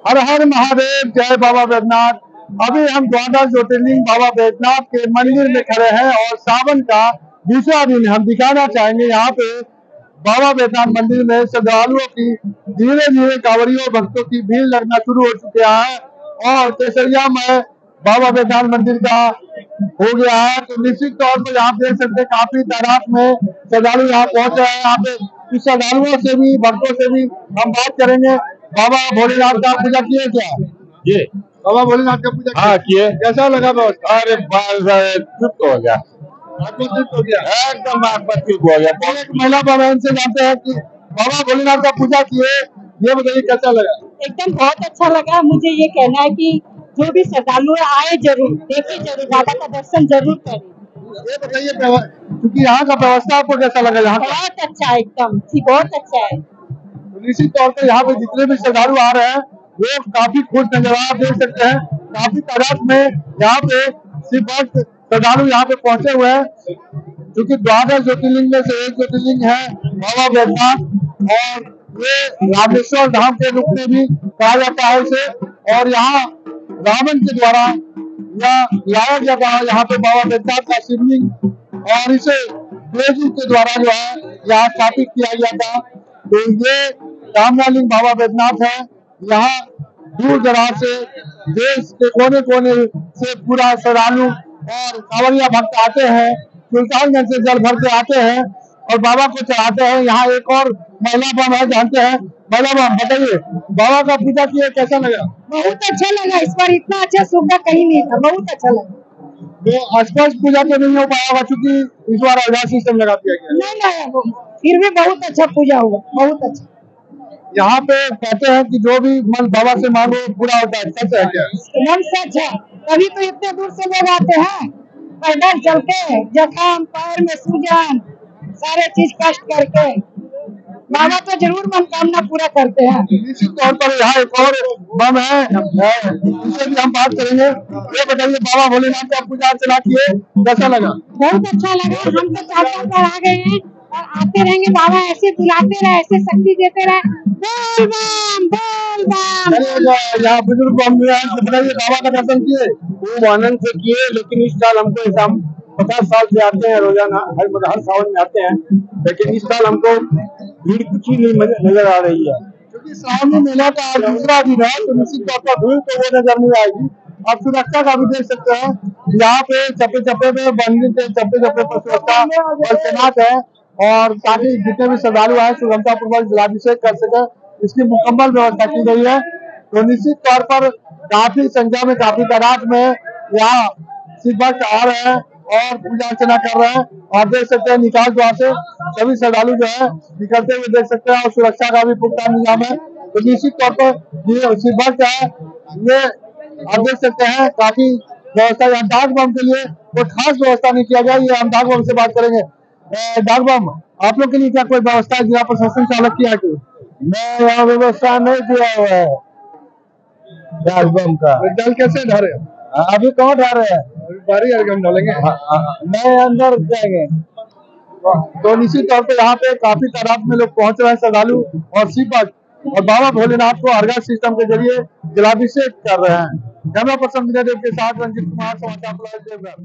हर हर महादेव, जय बाबा बैद्यनाथ। अभी हम द्वादश ज्योतिर्लिंग बाबा बैद्यनाथ के मंदिर में खड़े हैं और सावन का दूसरा दिन हम दिखाना चाहेंगे। यहाँ पे बाबा बैद्यनाथ मंदिर में श्रद्धालुओं की धीरे धीरे कांवड़ियों भक्तों की भीड़ लगना शुरू हो चुकी है और केसरिया में बाबा बैद्यनाथ मंदिर का हो गया है। तो निश्चित तौर पर यहाँ देख सकते हैं काफी तादाद में श्रद्धालु यहाँ पहुंच रहे हैं। यहाँ पे कुछ श्रद्धालुओं से भी भक्तों से भी हम बात करेंगे। बाबा भोलेनाथ का पूजा किए क्या? जी बाबा भोलेनाथ का पूजा हाँ किए। कैसा लगा व्यवस्था? अरे तृप्त हो गया, आत्मतृप्त हो गया, एकदम आत्मतृप्त हो गया। एक महिला बहन से जानते हैं कि बाबा भोलेनाथ का पूजा किए, ये बताइए कैसा लगा? एकदम बहुत अच्छा लगा। मुझे ये कहना है कि जो भी श्रद्धालु आए जरूर देखे, जरूर बाबा का दर्शन जरूर करें। ये बताइए क्योंकि यहाँ का व्यवस्था आपको कैसा लगा? यहाँ बहुत अच्छा है, एकदम बहुत अच्छा है। निश्चित तौर पर यहाँ पे जितने भी श्रद्धालु आ रहे हैं वो काफी खुश नजर आप देख सकते हैं। काफी तादाद में यहाँ पे सिर्फ श्रद्धालु यहाँ पे पहुंचे हुए हैं क्योंकि द्वादश ज्योतिर्लिंग में से एक ज्योतिर्लिंग है बाबा बैद्यनाथ और ये रामेश्वर धाम के रूप में भी कहा जाता है इसे। और यहाँ रावण के द्वारा लाया गया था यहाँ पे बाबा बैद्यनाथ का शिवलिंग और इसे तेजी के द्वारा जो है यहाँ स्थापित किया गया था। तो ये रामनालिंग बाबा बैद्यनाथ है। यहाँ दूर दराज से देश के कोने कोने से पूरा श्रद्धालु और कांवड़िया भक्त आते हैं, सुल्तानगंज से जल भर के आते हैं और बाबा को चढ़ाते हैं। यहाँ एक और महिला बम है, जानते हैं महिला बम, बताइए बाबा का पूजा किए कैसा लगा? बहुत अच्छा लगा, इस बार इतना अच्छा सुविधा कहीं नहीं था, बहुत अच्छा लगा। तो स्पष्ट पूजा तो नहीं हो पाया होगा क्योंकि इस बार आधार सिस्टम लगा दिया गया। नहीं लगा, फिर भी बहुत अच्छा पूजा हुआ, बहुत अच्छा। यहाँ पे कहते हैं कि जो भी मन बाबा से मांगो पूरा होता है, सच है क्या? एकदम सच है, तभी तो इतने दूर से लोग आते हैं पैदल चल के, जख्म पैर में सूजन सारे चीज कष्ट करके बाबा तो जरूर मनोकामना पूरा करते हैं। निश्चित तौर पर यहाँ एक और बम है, इससे भी हम बात करेंगे। ये बताइए बाबा भोलेनाथ का पूजा अर्चना किए कैसा लगा? बहुत अच्छा लगा। हम तो 4 बार आ गए हैं और आते रहेंगे। बाबा ऐसे बुलाते रहे, ऐसे शक्ति देते रहे। बोल बम बोल बम। यहाँ बुजुर्ग बम भी हैं, तो बताइए बाबा का दर्शन किए? खूब आनंद से किए, लेकिन इस साल हमको ऐसा 50 साल से आते हैं रोजाना, हर सावन में आते हैं, लेकिन इस साल हमको भीड़ कुछ ही नहीं नजर आ रही है क्योंकि श्रावणी मेला का आज दूसरा दिन है तो निश्चित तौर पर भीड़ तो वो नजर नहीं आएगी। आप सुरक्षा का भी देख सकते हैं, यहाँ पे चप्पे चप्पे पे मंदिर के चप्पे चप्पे पर सुरक्षा और तैनात है और ताकि जितने भी श्रद्धालु आए सुगमता पूर्वक जलाभिषेक कर सके, इसकी मुकम्मल व्यवस्था की गई है। तो निश्चित तौर पर काफी संख्या में, काफी तादाद में यहाँ शिव भक्त आ रहे हैं और पूजा अर्चना कर रहे हैं। आप देख सकते हैं निकाल द्वार से सभी श्रद्धालु जो है निकलते हुए देख सकते हैं और सुरक्षा का भी पुख्ता इंतजाम है। तो निश्चित तौर पर ये शिव भक्त है, ये आप देख सकते हैं काफी व्यवस्था यहाँ डाक बम के लिए कोई खास व्यवस्था नहीं किया गया। ये हम डाक बम से बात करेंगे। डाक बम आप लोग के लिए क्या कोई व्यवस्था है जिला प्रशासन से अलग किया है? मैं यहाँ व्यवस्था नहीं किया हुआ है डाक बम का। जल कैसे ढारे? अभी कहाँ जा रहे हैं? बारी हम डालेंगे, नहीं अंदर जाएंगे। तो निश्चित तौर पर यहाँ पे काफी तादाद में लोग पहुंच रहे हैं श्रद्धालु और शिव भक्त और बाबा भोलेनाथ को अर्घा सिस्टम के जरिए जलाभिषेक कर रहे हैं। कैमरा पर्सन विनय देव के साथ रंजीत कुमार, समाचार।